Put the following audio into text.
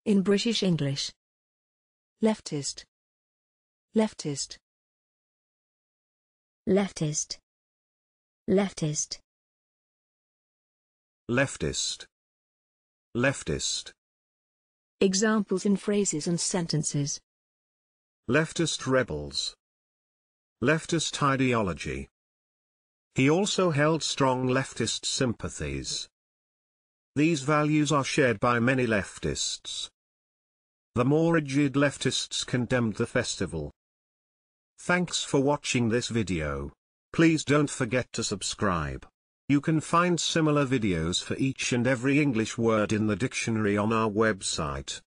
In British English. Leftist. Leftist. Leftist. Leftist. Leftist. Leftist. Examples in phrases and sentences. Leftist rebels. Leftist ideology. He also held strong leftist sympathies. These values are shared by many leftists. The more rigid leftists condemned the festival. Thanks for watching this video. Please don't forget to subscribe. You can find similar videos for each and every English word in the dictionary on our website.